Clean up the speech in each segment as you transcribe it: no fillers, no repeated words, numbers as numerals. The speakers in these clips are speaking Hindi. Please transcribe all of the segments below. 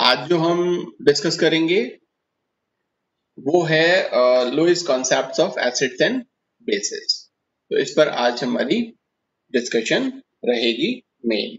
आज जो हम डिस्कस करेंगे वो है Lewis concepts of acids and bases. तो इस पर आज हमारी डिस्कशन रहेगी मेन।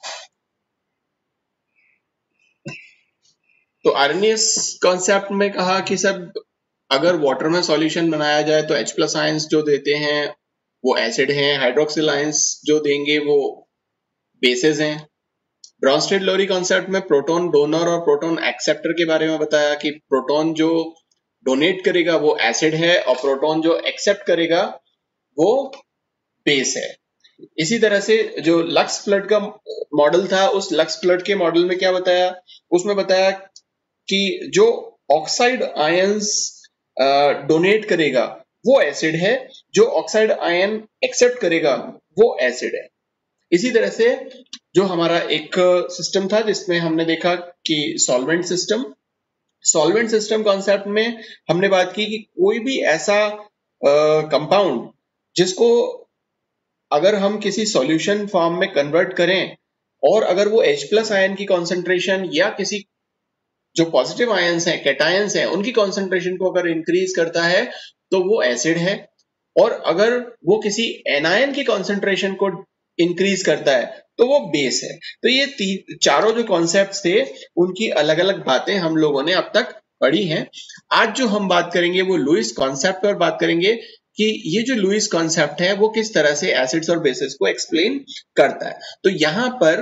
तो आरएनएस कॉन्सेप्ट में कहा कि सब अगर वाटर में सॉल्यूशन बनाया जाए तो H+ आयंस जो देते हैं वो एसिड हैं, हाइड्रोक्सिल आयंस जो देंगे वो बेसिस हैं। ब्रॉन्स्टेड-लोरी कॉन्सेप्ट में प्रोटॉन डोनर और प्रोटॉन एक्सेप्टर के बारे में बताया कि प्रोटॉन जो डोनेट करेगा वो एसिड है और प्रोटॉन जो एक्सेप्ट करेगा वो बेस है। इसी तरह से जो लक्स फ्लड का मॉडल था, उस लक्स फ्लड के मॉडल में क्या बताया, उसमें बताया कि जो ऑक्साइड आयंस डोनेट करेगा वो एसिड है, जो ऑक्साइड आयन एक्सेप्ट करेगा वो एसिड है। इसी तरह से जो हमारा एक सिस्टम था जिसमें हमने देखा कि सॉल्वेंट सिस्टम कॉन्सेप्ट में हमने बात की कि कोई भी ऐसा कंपाउंड जिसको अगर हम किसी सॉल्यूशन फॉर्म में कन्वर्ट करें और अगर वो H+ आयन की कॉन्सेंट्रेशन या किसी जो पॉजिटिव आयंस हैं, कैटायंस हैं, उनकी कॉन्सेंट्रेशन को अगर इंक्रीज करता है तो वो एसिड है, और अगर वो किसी एनायन की कॉन्सेंट्रेशन को इंक्रीज करता है तो वो बेस है। तो ये चारों जो कॉन्सेप्ट्स थे उनकी अलग अलग बातें हम लोगों ने अब तक पढ़ी हैं। आज जो हम बात करेंगे वो लुईस कॉन्सेप्ट पर बात करेंगे कि ये जो लुईस कॉन्सेप्ट है वो किस तरह से एसिड्स और बेसिस को एक्सप्लेन करता है। तो यहाँ पर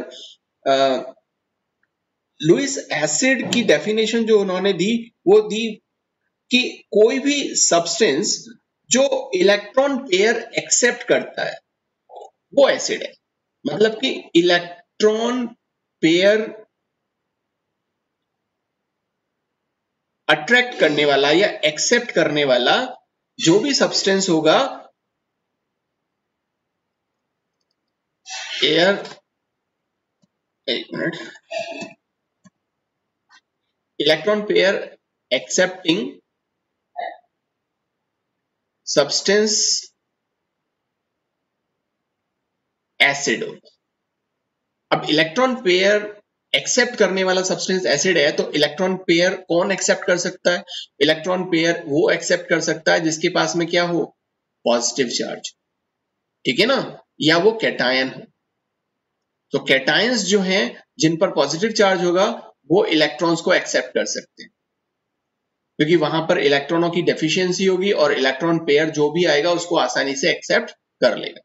लुईस एसिड की डेफिनेशन जो उन्होंने दी वो दी कि कोई भी सब्सटेंस जो इलेक्ट्रॉन पेयर एक्सेप्ट करता है वो एसिड है। मतलब कि इलेक्ट्रॉन पेयर अट्रैक्ट करने वाला या एक्सेप्ट करने वाला जो भी सब्सटेंस होगा, electron pair accepting substance acid हो। अब इलेक्ट्रॉन पेयर एक्सेप्ट करने वाला सब्सटेंस एसिड है तो इलेक्ट्रॉन पेयर कौन एक्सेप्ट कर सकता है? इलेक्ट्रॉन पेयर वो एक्सेप्ट कर सकता है जिसके पास में क्या हो, पॉजिटिव चार्ज, ठीक है ना, या वो कैटायन हो। तो कैटायंस जो हैं जिन पर पॉजिटिव चार्ज होगा वो इलेक्ट्रॉन्स को एक्सेप्ट कर सकते हैं क्योंकि वहां पर इलेक्ट्रॉनों की डेफिशिएंसी होगी और इलेक्ट्रॉन पेयर जो भी आएगा उसको आसानी से एक्सेप्ट कर लेगा।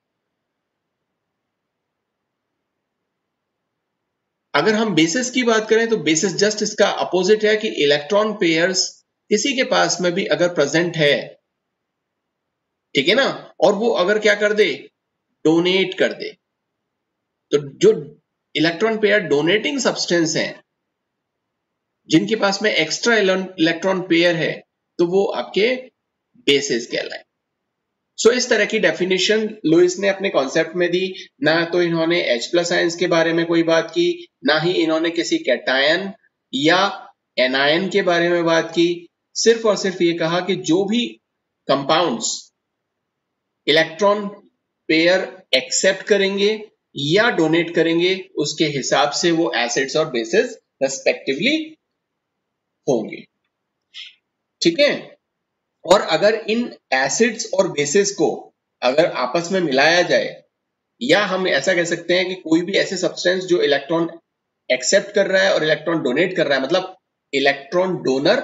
अगर हम बेसिस की बात करें तो बेसिस जस्ट इसका अपोजिट है कि इलेक्ट्रॉन पेयर्स किसी के पास में भी अगर प्रेजेंट है, ठीक है ना, और वो अगर क्या कर दे, डोनेट कर दे, तो जो इलेक्ट्रॉन पेयर डोनेटिंग सब्सटेंस हैं जिनके पास में एक्स्ट्रा इलेक्ट्रॉन पेयर है तो वो आपके बेसिस कहलाए। सो इस तरह की डेफिनेशन लुईस ने अपने कॉन्सेप्ट में दी। ना तो इन्होंने H+ आयंस के बारे में कोई बात की, ना ही इन्होंने किसी कैटायन या एनायन के बारे में बात की। सिर्फ और सिर्फ ये कहा कि जो भी कंपाउंड्स इलेक्ट्रॉन पेयर एक्सेप्ट करेंगे या डोनेट करेंगे उसके हिसाब से वो एसिड्स और बेसिस रेस्पेक्टिवली होंगे, ठीक है। और अगर इन एसिड्स और बेसिस को अगर आपस में मिलाया जाए, या हम ऐसा कह सकते हैं कि कोई भी ऐसे सब्सटेंस जो इलेक्ट्रॉन एक्सेप्ट कर रहा है और इलेक्ट्रॉन डोनेट कर रहा है, मतलब इलेक्ट्रॉन डोनर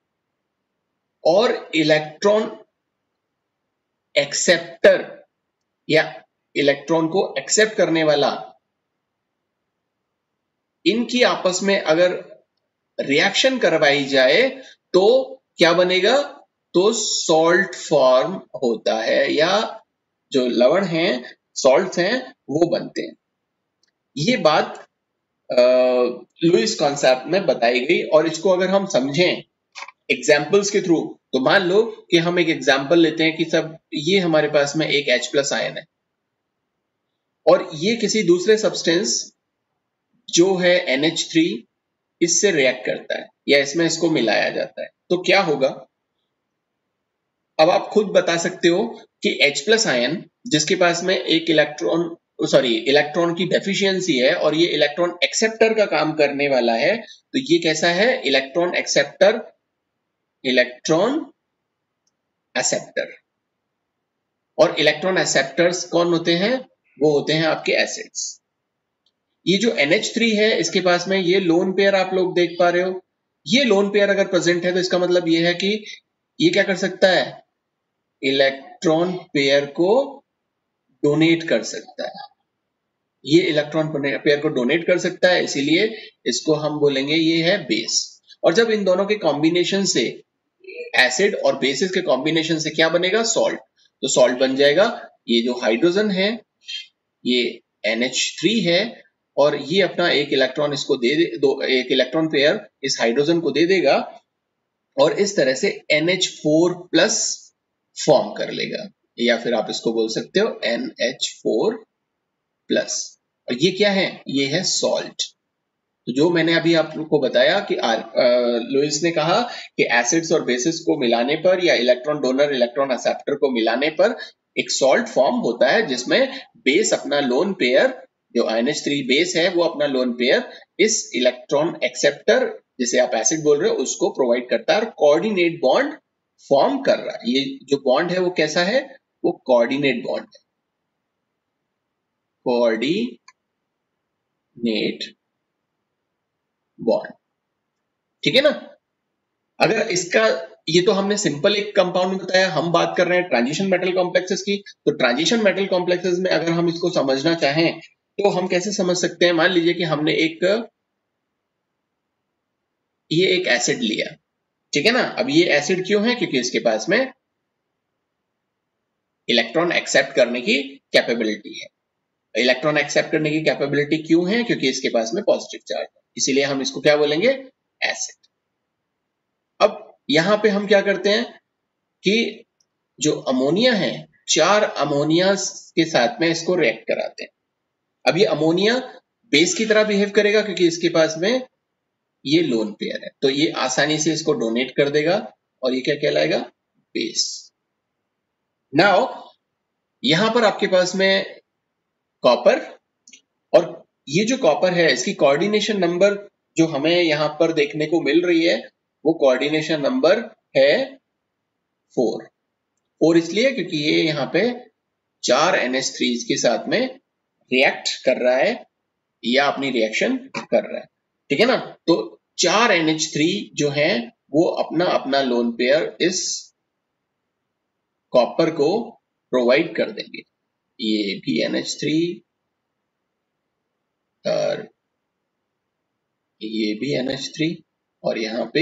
और इलेक्ट्रॉन एक्सेप्टर या इलेक्ट्रॉन को एक्सेप्ट करने वाला, इनकी आपस में अगर रिएक्शन करवाई जाए तो क्या बनेगा, तो सॉल्ट फॉर्म होता है या जो लवण हैं, सॉल्ट्स हैं, वो बनते हैं। ये बात लुईस कॉन्सेप्ट में बताई गई। और इसको अगर हम समझें एग्जाम्पल्स के थ्रू, तो मान लो कि हम एक एग्जाम्पल लेते हैं कि सब ये हमारे पास में एक H+ आयन है और ये किसी दूसरे सब्सटेंस जो है NH3 इससे रिएक्ट करता है या इसमें इसको मिलाया जाता है, तो क्या होगा। अब आप खुद बता सकते हो कि H+ आयन जिसके पास में एक इलेक्ट्रॉन सॉरी इलेक्ट्रॉन की डेफिशिएंसी है और ये इलेक्ट्रॉन एक्सेप्टर का काम करने वाला है, तो ये कैसा है? Electron acceptor, electron acceptor. और इलेक्ट्रॉन एक्सेप्टर्स कौन होते हैं? वो होते हैं आपके एसिड्स। ये जो NH3 है इसके पास में ये लोन पेयर आप लोग देख पा रहे हो। ये लोन पेयर अगर प्रेजेंट है तो इसका मतलब ये है कि ये क्या कर सकता है? इलेक्ट्रॉन पेयर को डोनेट कर सकता है। ये इलेक्ट्रॉन पेयर को डोनेट कर सकता है, इसीलिए इसको हम बोलेंगे ये है बेस। और जब इन दोनों के कॉम्बिनेशन से, एसिड और बेसिस के कॉम्बिनेशन से क्या बनेगा? सॉल्ट। तो सॉल्ट बन जाएगा, ये जो हाइड्रोजन है ये NH3 है और ये अपना एक इलेक्ट्रॉन इसको एक इलेक्ट्रॉन पेयर इस हाइड्रोजन को दे देगा और इस तरह से NH4 प्लस फॉर्म कर लेगा, या फिर आप इसको बोल सकते हो NH4 प्लस। और ये क्या है? ये है सॉल्ट। तो जो मैंने अभी आपको बताया कि लुईस ने कहा कि एसिड्स और बेसिस को मिलाने पर या इलेक्ट्रॉन डोनर इलेक्ट्रॉन एक्सेप्टर को मिलाने पर एक सॉल्ट फॉर्म होता है जिसमें बेस अपना लोन पेयर, जो NH3 बेस है वो अपना लोन पेयर इस इलेक्ट्रॉन एक्सेप्टर, जिसे आप एसिड बोल रहे हो, उसको प्रोवाइड करता है और कोऑर्डिनेट बॉन्ड फॉर्म कर रहा है। ये जो बॉन्ड है वो कैसा है? वो कोऑर्डिनेट बॉन्ड है, कोऑर्डिनेट बॉन्ड। ठीक है ना? अगर इसका, ये तो हमने सिंपल एक कंपाउंड में बताया, हम बात कर रहे हैं ट्रांजिशन मेटल कॉम्प्लेक्सेस की। तो ट्रांजिशन मेटल कॉम्प्लेक्सेस में अगर हम इसको समझना चाहें तो हम कैसे समझ सकते हैं? मान लीजिए कि हमने ये एक एसिड लिया, ठीक है ना? अब ये एसिड क्यों है? क्योंकि इसके पास में इलेक्ट्रॉन एक्सेप्ट करने की कैपेबिलिटी है। इलेक्ट्रॉन एक्सेप्ट करने की कैपेबिलिटी क्यों है? क्योंकि इसके पास में पॉजिटिव चार्ज है, इसीलिए हम इसको क्या बोलेंगे? एसिड। अब यहां पे हम क्या करते हैं कि जो अमोनिया है, 4 अमोनिया के साथ में इसको रिएक्ट कराते हैं। अब ये अमोनिया बेस की तरह बिहेव करेगा क्योंकि इसके पास में ये लोन पेयर है, तो ये आसानी से इसको डोनेट कर देगा और ये क्या कहलाएगा? बेस। नाउ यहां पर आपके पास में कॉपर, और ये जो कॉपर है इसकी कोऑर्डिनेशन नंबर जो हमें यहां पर देखने को मिल रही है वो कोऑर्डिनेशन नंबर है 4। 4 इसलिए क्योंकि ये यहाँ पे 4 NH3 के साथ में रिएक्ट कर रहा है या अपनी रिएक्शन कर रहा है, ठीक है ना? तो 4 NH3 जो है वो अपना अपना लोन पेयर इस कॉपर को प्रोवाइड कर देंगे। ये भी NH3 और ये भी NH3 और यहाँ पे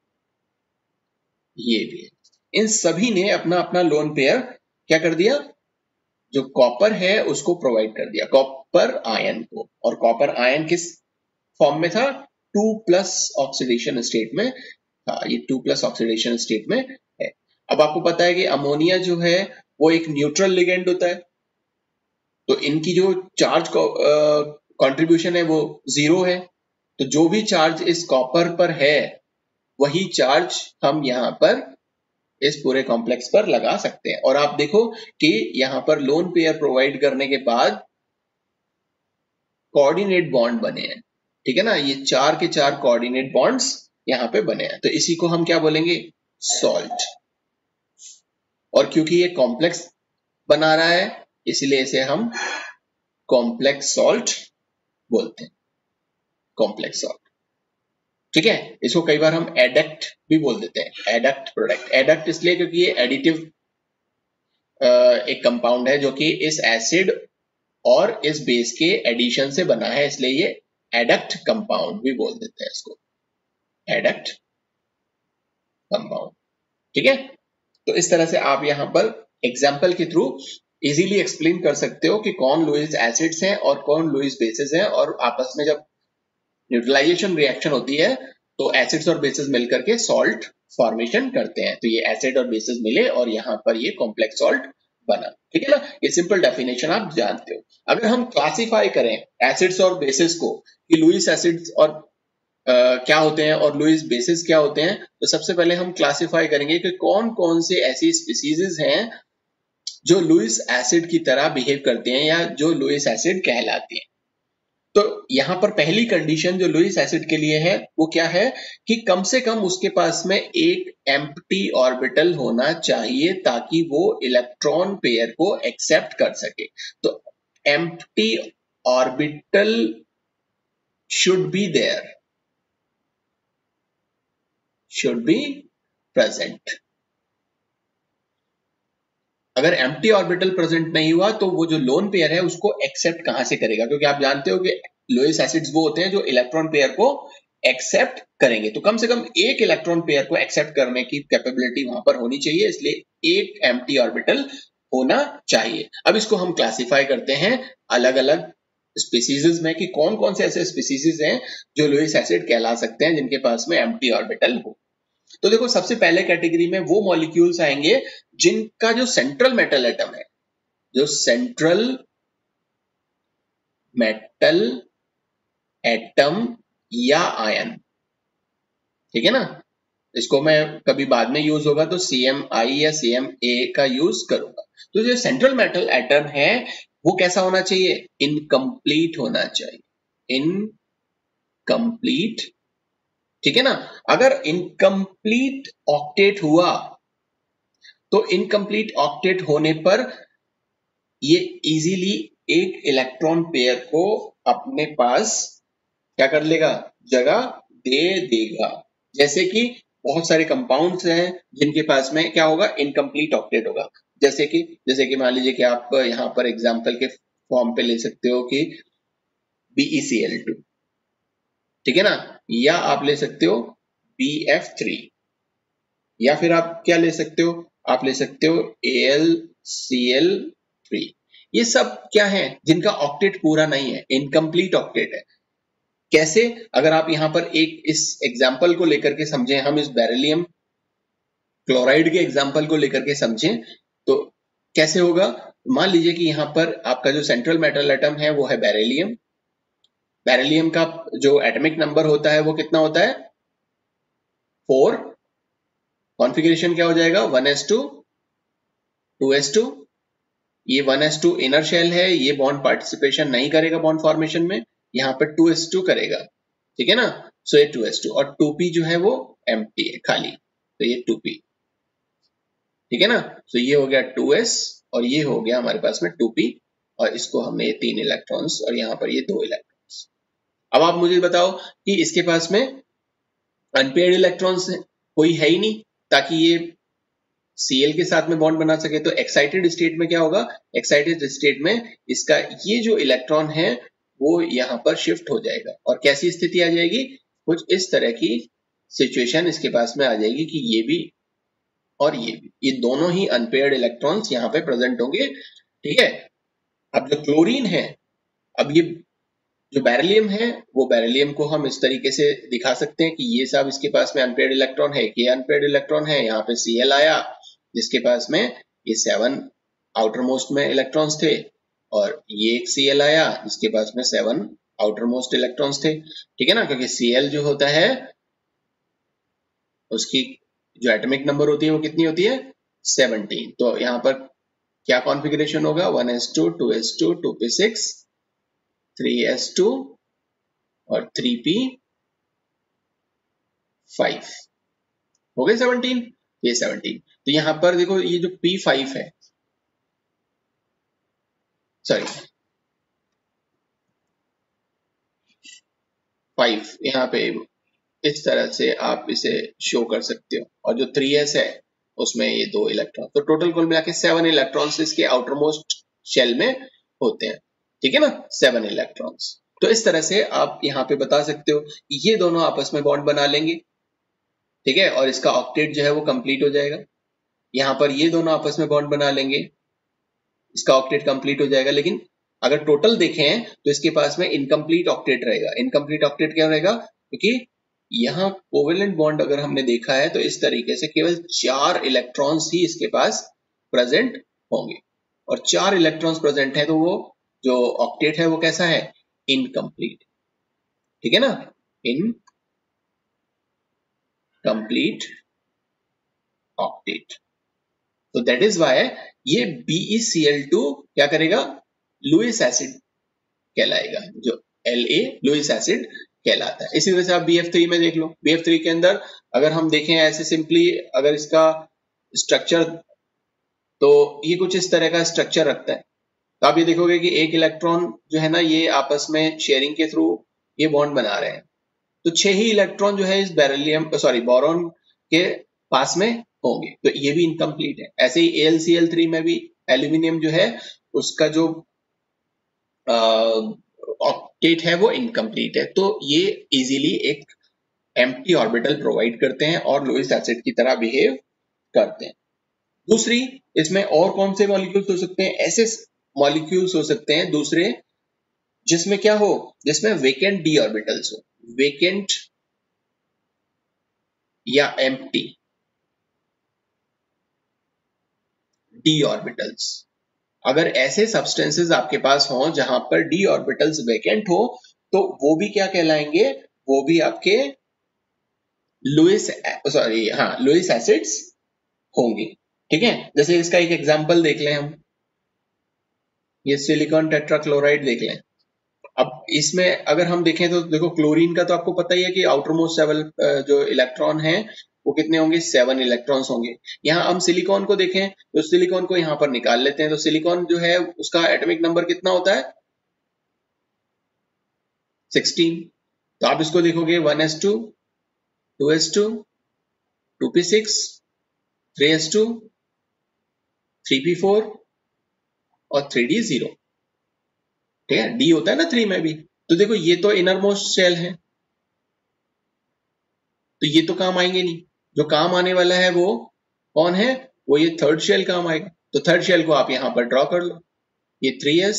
ये भी, इन सभी ने अपना अपना लोन पेयर क्या कर दिया? जो कॉपर है उसको प्रोवाइड कर दिया, कॉपर आयन को। और कॉपर आयन किस फॉर्म में था? 2+ ऑक्सीडेशन स्टेट में था। ये 2+ ऑक्सीडेशन स्टेट में है। अब आपको पता है कि अमोनिया जो है वो एक न्यूट्रल लिगेंड होता है, तो इनकी जो चार्ज कंट्रीब्यूशन है वो 0 है। तो जो भी चार्ज इस कॉपर पर है वही चार्ज हम यहाँ पर इस पूरे कॉम्प्लेक्स पर लगा सकते हैं। और आप देखो कि यहाँ पर लोन पेयर प्रोवाइड करने के बाद कोऑर्डिनेट बॉन्ड बने हैं, ठीक है ना? ये 4 के 4 कोऑर्डिनेट बॉन्ड्स यहाँ पे बने हैं, तो इसी को हम क्या बोलेंगे? सॉल्ट। और क्योंकि ये कॉम्प्लेक्स बना रहा है इसलिए इसे हम कॉम्प्लेक्स सॉल्ट बोलते हैं, कॉम्प्लेक्स सॉल्ट, ठीक है? इसको कई बार हम एडक्ट भी बोल देते हैं, एडक्ट प्रोडक्ट। एडक्ट इसलिए क्योंकि ये एडिटिव एक कंपाउंड है जो कि इस एसिड और इस बेस के एडिशन से बना है, इसलिए ये एडक्ट कंपाउंड भी बोल देते हैं इसको, एडक्ट कंपाउंड, ठीक है? तो इस तरह से आप यहाँ पर एग्जाम्पल के थ्रू इजीली एक्सप्लेन कर सकते हो कि कौन लुईस एसिड्स हैं और कौन लुईस बेसिस हैं, और आपस में जब न्यूट्रलाइजेशन रिएक्शन होती है तो एसिड्स और बेसिस मिलकर के सॉल्ट फॉर्मेशन करते हैं। तो ये एसिड और बेसिस मिले और यहाँ पर ये कॉम्प्लेक्स सॉल्ट बना, ठीक है ना? ये सिंपल डेफिनेशन आप जानते हो। अगर हम क्लासिफाई करें एसिड्स और बेसिस को कि लुईस एसिड्स और क्या होते हैं और लुईस बेसिस क्या होते हैं, तो सबसे पहले हम क्लासिफाई करेंगे कि कौन कौन से ऐसी स्पीसीज हैं जो लुईस एसिड की तरह बिहेव करते हैं या जो लुईस एसिड कहलाते हैं। तो यहां पर पहली कंडीशन जो लुईस एसिड के लिए है वो क्या है कि कम से कम उसके पास में एक एम्प्टी ऑर्बिटल होना चाहिए ताकि वो इलेक्ट्रॉन पेयर को एक्सेप्ट कर सके। तो empty orbital should be there, should be present. अगर एम्प्टी ऑर्बिटल प्रेजेंट नहीं हुआ तो वो जो लोन पेयर है उसको एक्सेप्ट कहां से करेगा, क्योंकि आप जानते हो कि लुईस एसिड्स वो होते हैं जो इलेक्ट्रॉन पेयर को एक्सेप्ट करेंगे। तो कम से कम एक इलेक्ट्रॉन पेयर को एक्सेप्ट करने की कैपेबिलिटी वहां पर होनी चाहिए, इसलिए एक एम्प्टी ऑर्बिटल होना चाहिए। अब इसको हम क्लासिफाई करते हैं अलग अलग स्पीसीज में कि कौन कौन से ऐसे स्पीसीज हैं जो लुईस एसिड कहला सकते हैं जिनके पास में एम्प्टी ऑर्बिटल हो। तो देखो सबसे पहले कैटेगरी में वो मॉलिक्यूल्स आएंगे जिनका जो सेंट्रल मेटल एटम है, जो सेंट्रल मेटल एटम या आयन, ठीक है ना, इसको मैं कभी बाद में यूज होगा तो CMI या CMA का यूज करूंगा। तो जो सेंट्रल मेटल एटम है वो कैसा होना चाहिए, इनकम्प्लीट होना चाहिए, इनकम्प्लीट, ठीक है ना। अगर इनकम्प्लीट ऑक्टेट हुआ तो इनकम्प्लीट ऑक्टेट होने पर ये इजीली एक इलेक्ट्रॉन पेयर को अपने पास क्या कर लेगा, जगह दे देगा। जैसे कि बहुत सारे कंपाउंड्स हैं जिनके पास में क्या होगा, इनकम्प्लीट ऑक्टेट होगा। जैसे कि मान लीजिए कि आप यहाँ पर एग्जांपल के फॉर्म पे ले सकते हो कि BeCl2, ठीक है ना, या आप ले सकते हो BF3, या फिर आप क्या ले सकते हो, आप ले सकते हो AlCl3। ये सब क्या है, जिनका ऑक्टेट पूरा नहीं है, इनकम्प्लीट ऑक्टेट है। कैसे, अगर आप यहां पर एक इस एग्जाम्पल को लेकर के समझें, हम इस बेरिलियम क्लोराइड के एग्जाम्पल को लेकर के समझें तो कैसे होगा। मान लीजिए कि यहाँ पर आपका जो सेंट्रल मेटल एटम है वो है बेरिलियम। बेरिलियम का जो एटॉमिक नंबर होता है वो कितना होता है, 4। कॉन्फ़िगरेशन क्या हो जाएगा, 1s2 2s2। ये 1s2 इनर शेल है, ये बॉन्ड पार्टिसिपेशन नहीं करेगा बॉन्ड फॉर्मेशन में, यहाँ पे 2s2 करेगा, ठीक है ना। सो ये 2s2 और 2p जो है वो एम्प्टी है, खाली, तो ये 2p, ठीक है ना। सो ये हो गया 2s और ये हो गया हमारे पास में 2p, और इसको हमने ये 3 इलेक्ट्रॉन्स और यहाँ पर ये 2 इलेक्ट्रॉन्स। अब आप मुझे बताओ कि इसके पास में अनपेयर्ड इलेक्ट्रॉन्स कोई है ही नहीं ताकि ये Cl के साथ में बॉन्ड बना सके। तो एक्साइटेड स्टेट में क्या होगा, एक्साइटेड स्टेट में इसका ये जो इलेक्ट्रॉन है वो यहाँ पर शिफ्ट हो जाएगा और कैसी स्थिति आ जाएगी, कुछ इस तरह की सिचुएशन इसके पास में आ जाएगी कि ये भी और ये भी, ये दोनों ही अनपेयर्ड इलेक्ट्रॉन्स यहाँ पे प्रेजेंट होंगे, ठीक है। अब जो क्लोरीन है, अब ये जो बेरिलियम है वो बेरिलियम को हम इस तरीके से दिखा सकते हैं कि ये सब इसके पास में अनपेयर्ड इलेक्ट्रॉन है, ये अनपेयर्ड इलेक्ट्रॉन है, यहाँ पे Cl आया जिसके पास में ये 7 आउटर मोस्ट में इलेक्ट्रॉन्स थे, और ये एक Cl आया जिसके पास में 7 आउटर मोस्ट इलेक्ट्रॉन्स थे, ठीक है ना। क्योंकि Cl जो होता है उसकी जो एटॉमिक नंबर होती है वो कितनी होती है, 17। तो यहाँ पर क्या कॉन्फ़िगरेशन होगा, 1s2 2s2 2p6 3s2 और 3p5 हो गए 17, ये 17। तो यहां पर देखो ये जो p5 है, सॉरी 5, यहाँ पे इस तरह से आप इसे शो कर सकते हो, और जो 3s है उसमें ये 2 इलेक्ट्रॉन, तो टोटल कुल मिला के 7 इलेक्ट्रॉन्स इसके आउटर मोस्ट शेल में होते हैं, ठीक है ना, 7 इलेक्ट्रॉन्स। तो इस तरह से आप यहाँ पे बता सकते हो ये दोनों आपस में बॉन्ड बना लेंगे, ठीक है, और इसका ऑक्टेट जो है वो कंप्लीट हो जाएगा। यहाँ पर ये दोनों आपस में बॉन्ड बना लेंगे, इसका ऑक्टेट कंप्लीट हो जाएगा। लेकिन अगर टोटल देखें तो इसके पास में इनकम्प्लीट ऑक्टेट रहेगा। इनकम्प्लीट ऑक्टेट क्या रहेगा, क्योंकि यहाँ कोवेलेंट बॉन्ड अगर हमने देखा है तो इस तरीके से केवल 4 इलेक्ट्रॉन्स ही इसके पास प्रेजेंट होंगे, और 4 इलेक्ट्रॉन्स प्रेजेंट है तो वो जो ऑक्टेट है वो कैसा है, इनकम्प्लीट, ठीक है ना, incomplete octet. So that is why ये BeCl2 क्या करेगा, लुईस एसिड कहलाएगा, जो La लुईस एसिड कहलाता है। इसी वजह से आप BF3 में देख लो, BF3 के अंदर अगर हम देखें ऐसे सिंपली अगर इसका स्ट्रक्चर, तो ये कुछ इस तरह का स्ट्रक्चर रखता है। तो आप ये देखोगे कि एक इलेक्ट्रॉन जो है ना, ये आपस में शेयरिंग के थ्रू ये बॉन्ड बना रहे हैं, तो 6 ही इलेक्ट्रॉन जो है इस बेरिलियम बोरॉन के पास में होंगे, तो ये भी इनकम्प्लीट है। ऐसे ही AlCl3 में भी एल्यूमिनियम जो है उसका जो ऑक्टेट है वो इनकम्प्लीट है, तो ये इजीली एक एम्प्टी ऑर्बिटल प्रोवाइड करते हैं और लुईस एसिड की तरह बिहेव करते हैं। दूसरी, इसमें और कौन से मॉलिक्यूल्स हो सकते हैं, ऐसे मॉलिक्यूल्स हो सकते हैं दूसरे जिसमें क्या हो, जिसमें वेकेंट डी ऑर्बिटल्स हो, वेकेंट या एम्प्टी डी ऑर्बिटल्स। अगर ऐसे सब्सटेंसेस आपके पास हो जहां पर डी ऑर्बिटल्स वेकेंट हो, तो वो भी क्या कहलाएंगे, वो भी आपके लुईस एसिड्स होंगे। ठीक है, जैसे इसका एक एग्जांपल देख लें हम, ये सिलिकॉन टेट्राक्लोराइड देख लें। अब इसमें अगर हम देखें तो देखो, क्लोरीन का तो आपको पता ही है कि आउटर मोस्ट सेवल जो इलेक्ट्रॉन है वो कितने होंगे, 7 इलेक्ट्रॉन्स होंगे। यहाँ हम सिलिकॉन को देखें तो सिलिकॉन को यहाँ पर निकाल लेते हैं, तो सिलिकॉन जो है उसका एटॉमिक नंबर कितना होता है, 16। तो आप इसको देखोगे 1s2, 2s2, 2p6, 3s2, 3p4 और 3d0। ठीक है, डी होता है ना 3 में भी। तो देखो ये तो इनर मोस्ट शेल है, तो ये तो काम आएंगे नहीं। जो काम आने वाला है वो कौन है, वो ये थर्ड शेल काम आएगा। तो थर्ड शेल को आप यहां पर ड्रॉ कर लो, ये 3s,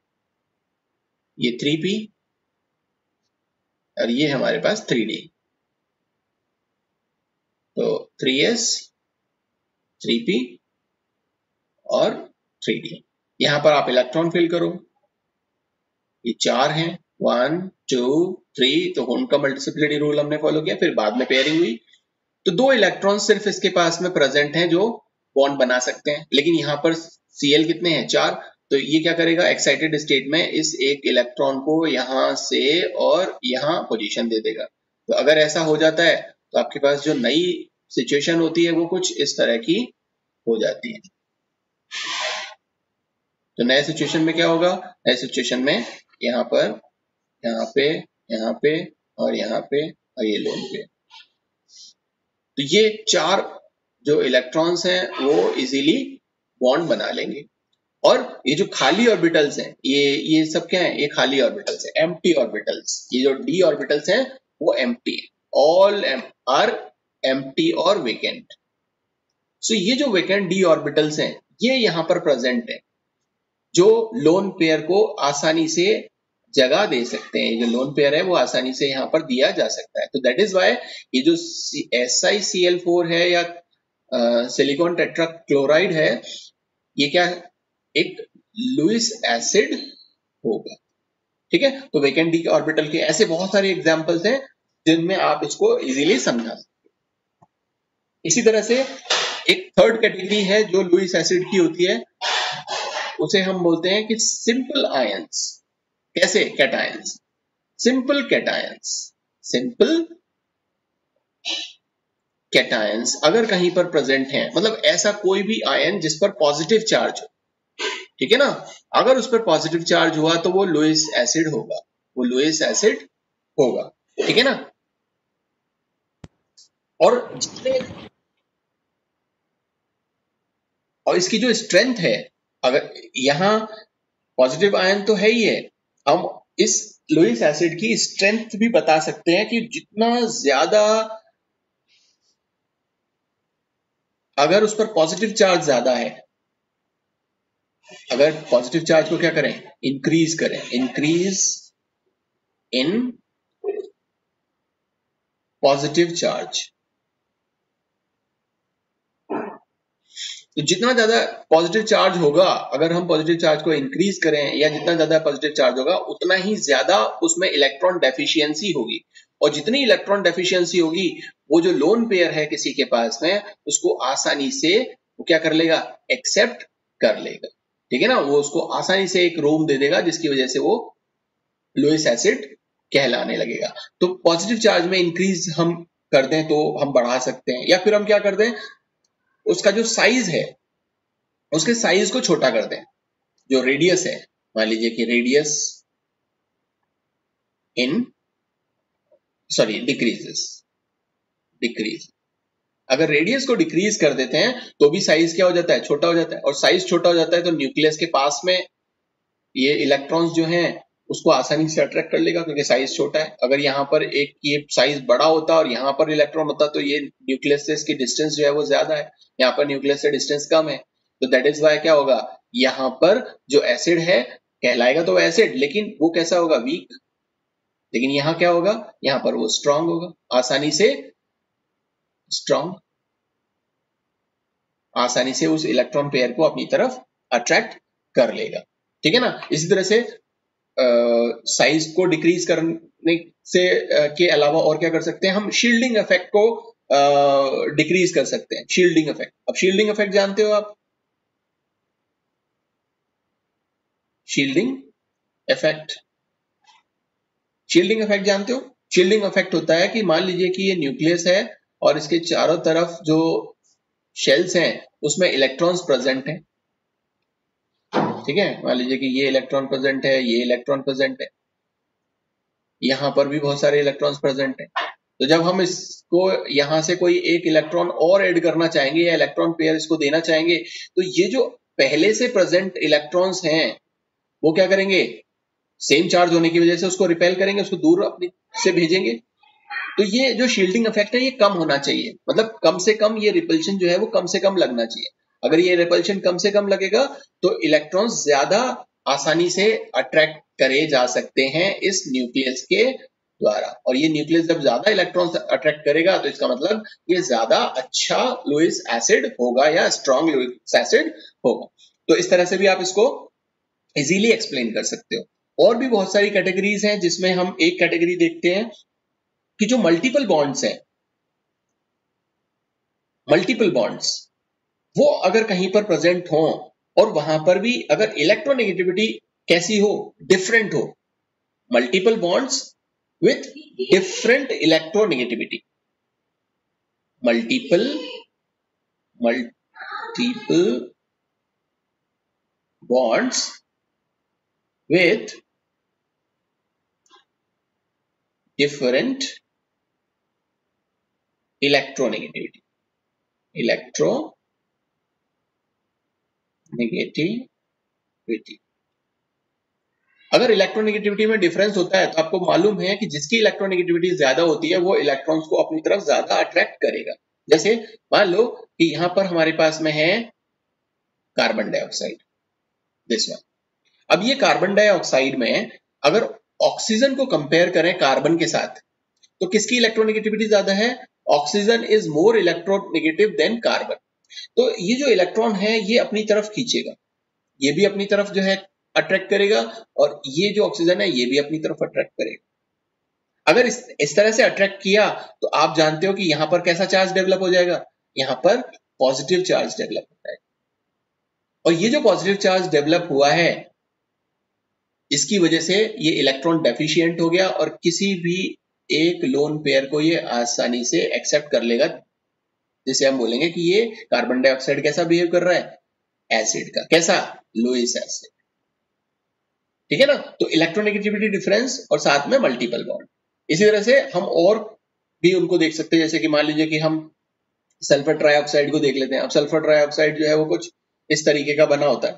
ये 3p और ये हमारे पास 3d। तो 3s, 3p और 3d। यहां पर आप इलेक्ट्रॉन फिल करो, ये 4 हैं, 1 2 3, तो उनका मल्टीप्लिसिटी रूल हमने फॉलो किया, फिर बाद में पेयरिंग हुई। तो 2 इलेक्ट्रॉन सिर्फ इसके पास में प्रेजेंट हैं जो बॉन्ड बना सकते हैं, लेकिन यहाँ पर Cl कितने हैं, 4। तो ये क्या करेगा, एक्साइटेड स्टेट में इस एक इलेक्ट्रॉन को यहां से और यहां पोजीशन दे देगा। तो अगर ऐसा हो जाता है तो आपके पास जो नई सिचुएशन होती है वो कुछ इस तरह की हो जाती है। तो नए सिचुएशन में क्या होगा, नए सिचुएशन में यहाँ पर, यहाँ पे, यहाँ पे और यहाँ पे और ये लोन पे, तो ये 4 जो इलेक्ट्रॉन्स हैं वो इजीली बॉन्ड बना लेंगे। और ये जो खाली ऑर्बिटल्स हैं, ये सब क्या है, ये खाली ऑर्बिटल्स है, एम्प्टी ऑर्बिटल्स। ये जो डी ऑर्बिटल्स हैं वो एम्प्टी है, ऑल आर एम्प्टी और वेकेंट। सो ये जो वेकेंट डी ऑर्बिटल्स हैं ये यहाँ पर प्रेजेंट है, जो लोन पेयर को आसानी से जगह दे सकते हैं। जो लोन पेयर है वो आसानी से यहाँ पर दिया जा सकता है। तो दैट इज वाई ये जो SiCl4 है या सिलिकॉन टेट्राक्लोराइड है, ये क्या एक लुईस एसिड होगा। ठीक है, तो वेकेंट डी ऑर्बिटल के ऐसे बहुत सारे एग्जांपल्स हैं जिनमें आप इसको इजीली समझा सकते हो। इसी तरह से एक थर्ड कैटेगरी है जो लुईस एसिड की होती है, उसे हम बोलते हैं कि सिंपल आयंस। कैसे, cations, simple cations. Simple cations अगर कहीं पर प्रेजेंट हैं, मतलब ऐसा कोई भी आयन जिस पर पॉजिटिव चार्ज हो, ठीक है ना, अगर उस पर पॉजिटिव चार्ज हुआ तो वो लुईस एसिड होगा, वो लुईस एसिड होगा। ठीक है ना। और जितने, और इसकी जो स्ट्रेंथ है, अगर यहां पॉजिटिव आयन तो है ही है, हम इस लुईस एसिड की स्ट्रेंथ भी बता सकते हैं कि जितना ज्यादा, अगर उस पर पॉजिटिव चार्ज ज्यादा है, अगर पॉजिटिव चार्ज को क्या करें, इंक्रीज करें, इंक्रीज इन पॉजिटिव चार्ज, तो जितना ज्यादा पॉजिटिव चार्ज होगा, अगर हम पॉजिटिव चार्ज को इंक्रीज करें या जितना ज्यादा पॉजिटिव चार्ज होगा उतना ही ज्यादा उसमें इलेक्ट्रॉन डेफिशिएंसी होगी। और जितनी इलेक्ट्रॉन डेफिशिएंसी होगी, वो जो लोन पेयर है किसी के पास में, उसको आसानी से वो क्या कर लेगा, एक्सेप्ट कर लेगा, ठीक है ना। वो उसको आसानी से एक रूम दे देगा जिसकी वजह से वो लुईस एसिड कहलाने लगेगा। तो पॉजिटिव चार्ज में इंक्रीज हम कर दें तो हम बढ़ा सकते हैं, या फिर हम क्या कर दें, उसका जो साइज है उसके साइज को छोटा कर दें। जो रेडियस है, मान लीजिए कि रेडियस इन डिक्रीज, अगर रेडियस को डिक्रीज कर देते हैं तो भी साइज क्या हो जाता है, छोटा हो जाता है। और साइज छोटा हो जाता है तो न्यूक्लियस के पास में ये इलेक्ट्रॉन्स जो हैं उसको आसानी से अट्रैक्ट कर लेगा क्योंकि साइज छोटा है। अगर यहाँ पर एक ये साइज बड़ा होता और यहाँ पर इलेक्ट्रॉन होता तो ये न्यूक्लियस से इसकी डिस्टेंस जो है वो ज्यादा है, यहाँ पर न्यूक्लियस से डिस्टेंस कम है। तो दैट इज वाई क्या होगा, यहाँ पर जो एसिड है कहलाएगा तो एसिड, लेकिन वो कैसा होगा, वीक। लेकिन यहाँ क्या होगा, यहाँ पर वो स्ट्रांग होगा, आसानी से उस इलेक्ट्रॉन पेयर को अपनी तरफ अट्रैक्ट कर लेगा, ठीक है ना। इसी तरह से साइज को डिक्रीज करने से के अलावा और क्या कर सकते हैं, हम शील्डिंग इफेक्ट को डिक्रीज कर सकते हैं। शील्डिंग इफेक्ट, अब शील्डिंग इफेक्ट जानते हो आप, शील्डिंग इफेक्ट जानते हो। शील्डिंग इफेक्ट होता है कि मान लीजिए कि ये न्यूक्लियस है और इसके चारों तरफ जो शेल्स हैं उसमें इलेक्ट्रॉन्स प्रेजेंट हैं, ठीक है। मान लीजिए कि ये इलेक्ट्रॉन प्रेजेंट है, ये इलेक्ट्रॉन प्रेजेंट है, यहां पर भी बहुत सारे इलेक्ट्रॉन्स प्रेजेंट हैं। तो जब हम इसको यहां से कोई एक इलेक्ट्रॉन और ऐड करना चाहेंगे या इलेक्ट्रॉन पेयर इसको देना चाहेंगे तो ये जो पहले से प्रेजेंट इलेक्ट्रॉन्स हैं वो क्या करेंगे, सेम चार्ज होने की वजह से उसको रिपेल करेंगे, उसको दूर अपनी से भेजेंगे। तो ये जो शील्डिंग इफेक्ट है ये कम होना चाहिए, मतलब कम से कम ये रिपल्शन जो है वो कम से कम लगना चाहिए। अगर ये रिपल्शन कम से कम लगेगा तो इलेक्ट्रॉन्स ज्यादा आसानी से अट्रैक्ट करे जा सकते हैं इस न्यूक्लियस के द्वारा। और ये न्यूक्लियस जब ज्यादा इलेक्ट्रॉन्स अट्रैक्ट करेगा तो इसका मतलब ये ज्यादा अच्छा लुईस एसिड होगा या स्ट्रॉन्ग लुईस एसिड होगा। तो इस तरह से भी आप इसको इजीली एक्सप्लेन कर सकते हो। और भी बहुत सारी कैटेगरीज हैं जिसमें हम एक कैटेगरी देखते हैं कि जो मल्टीपल बॉन्ड्स हैं, मल्टीपल बॉन्ड्स वो अगर कहीं पर प्रेजेंट हो और वहां पर भी अगर इलेक्ट्रोनेगेटिविटी कैसी हो, डिफरेंट हो, multiple bonds with different electronegativity, multiple bonds with different electronegativity, अगर इलेक्ट्रोनेगेटिविटी में डिफरेंस होता है तो आपको मालूम है कि जिसकी इलेक्ट्रोनेगेटिविटी ज्यादा होती है वो इलेक्ट्रॉन्स को अपनी तरफ ज्यादा अट्रैक्ट करेगा। जैसे मान लो कि यहां पर हमारे पास में है कार्बन डाइऑक्साइड, दिस वन। अब ये कार्बन डाइऑक्साइड में अगर ऑक्सीजन को कंपेयर करें कार्बन के साथ तो किसकी इलेक्ट्रोनेगेटिविटी ज्यादा है, oxygen is more electronegative than carbon. तो ये जो इलेक्ट्रॉन है ये अपनी तरफ खींचेगा, ये भी अपनी तरफ जो है अट्रैक्ट करेगा, और ये जो ऑक्सीजन है ये भी अपनी तरफ अट्रैक्ट करेगा। अगर इस तरह से अट्रैक्ट किया तो आप जानते हो कि यहां पर कैसा चार्ज डेवलप हो जाएगा, यहां पर पॉजिटिव चार्ज डेवलप होता है। और ये जो पॉजिटिव चार्ज डेवलप हुआ है इसकी वजह से ये इलेक्ट्रॉन डेफिशिएंट हो गया और किसी भी एक लोन पेयर को ये आसानी से एक्सेप्ट कर लेगा, जिसे हम बोलेंगे कि ये कार्बन डाइऑक्साइड कैसा बिहेव कर रहा है, एसिड का। कैसा, लुईस एसिड, ठीक है ना। तो इलेक्ट्रोनेगेटिविटी डिफरेंस और साथ में मल्टीपल बॉन्ड। इसी तरह से हम और भी उनको देख सकते हैं, जैसे कि मान लीजिए कि हम सल्फर ट्राइऑक्साइड को देख लेते हैं। अब सल्फर ट्राइऑक्साइड जो है वो कुछ इस तरीके का बना होता है,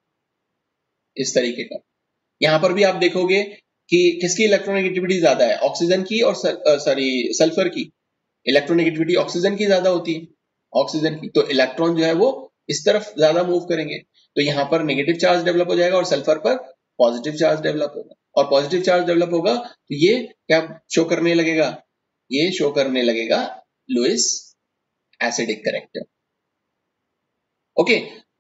इस तरीके का। यहां पर भी आप देखोगे कि किसकी इलेक्ट्रोनेगेटिविटी ज्यादा है, ऑक्सीजन की और सल्फर की इलेक्ट्रोनेगेटिविटी ऑक्सीजन की ज्यादा होती है, ऑक्सीजन की। तो इलेक्ट्रॉन जो है वो इस तरफ ज्यादा मूव करेंगे, तो यहां पर नेगेटिव चार्ज डेवलप हो जाएगा और सल्फर पर पॉजिटिव चार्ज डेवलप होगा। और पॉजिटिव चार्ज डेवलप होगा तो ये क्या शो करने लगेगा, ये शो करने लगेगा लुईस एसिडिक कैरेक्टर। ओके,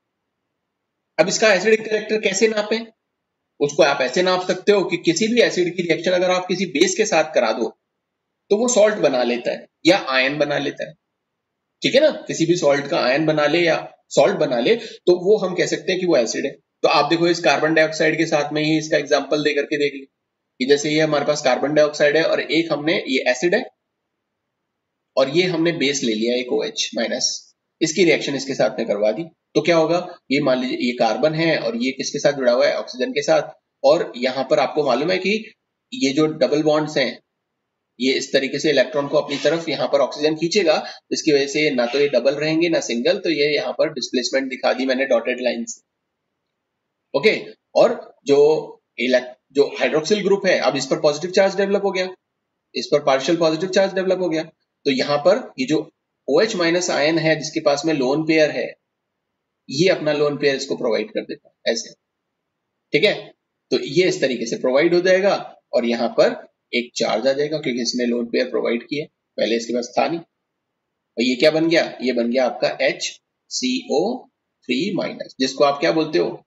अब इसका एसिडिक कैरेक्टर कैसे नापें, उसको आप ऐसे नाप सकते हो कि किसी भी एसिड की रिएक्शन अगर आप किसी बेस के साथ करा दो तो वो सॉल्ट बना लेता है या आयन बना लेता है, ठीक है ना। किसी भी सॉल्ट का आयन बना ले या सॉल्ट बना ले तो वो हम कह सकते हैं कि वो एसिड है। तो आप देखो इस कार्बन डाइऑक्साइड के साथ में ही इसका एग्जांपल दे करके देख ली कि जैसे ये हमारे पास कार्बन डाइऑक्साइड है और एक हमने ये एसिड है और ये हमने बेस ले लिया एक OH माइनस, इसकी रिएक्शन इसके साथ में करवा दी तो क्या होगा, ये मान लीजिए ये कार्बन है और ये किसके साथ जुड़ा हुआ है, ऑक्सीजन के साथ। और यहाँ पर आपको मालूम है कि ये जो डबल बॉन्ड्स हैं ये इस तरीके से इलेक्ट्रॉन को अपनी तरफ यहाँ पर ऑक्सीजन खींचेगा, इसकी वजह से ना तो ये डबल रहेंगे ना सिंगल, तो ये यहाँ पर डिस्प्लेसमेंट दिखा दी मैंने डॉटेड लाइन से। ओके, और जो हाइड्रोक्सिल ग्रुप है अब इस पर पॉजिटिव चार्ज डेवलप हो गया, इस पर पार्शियल पॉजिटिव चार्ज डेवलप हो गया, तो यहाँ पर ये जो OH माइनस आयन है जिसके पास में लोन पेयर है, ये अपना लोन पेयर इसको प्रोवाइड कर देता है ऐसे, ठीक है। तो ये इस तरीके से प्रोवाइड हो जाएगा और यहाँ पर एक चार्ज आ जाएगा क्योंकि इसने लोन पेयर प्रोवाइड किया, पहले इसके पास था नहीं। और ये क्या बन गया, ये बन गया आपका HCO3 माइनस, जिसको आप क्या बोलते हो,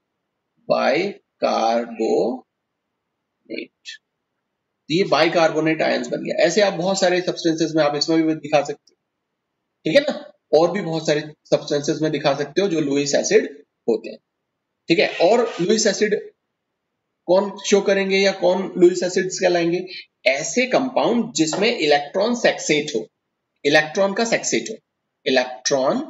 बाइकार्बोनेट। ये बाइकार्बोनेट आयंस बन गया। ऐसे आप बहुत सारे सब्सटेंसेस में आप इसमें भी दिखा सकते हो, ठीक है ना, और भी बहुत सारे सब्सटेंसेस में दिखा सकते हो जो लुईस एसिड होते हैं, ठीक है। और लुईस एसिड कौन शो करेंगे या कौन लुईस एसिड्स कहलाएंगे, ऐसे कंपाउंड जिसमें इलेक्ट्रॉन सेक्सेट हो, इलेक्ट्रॉन का सेक्सेट हो, इलेक्ट्रॉन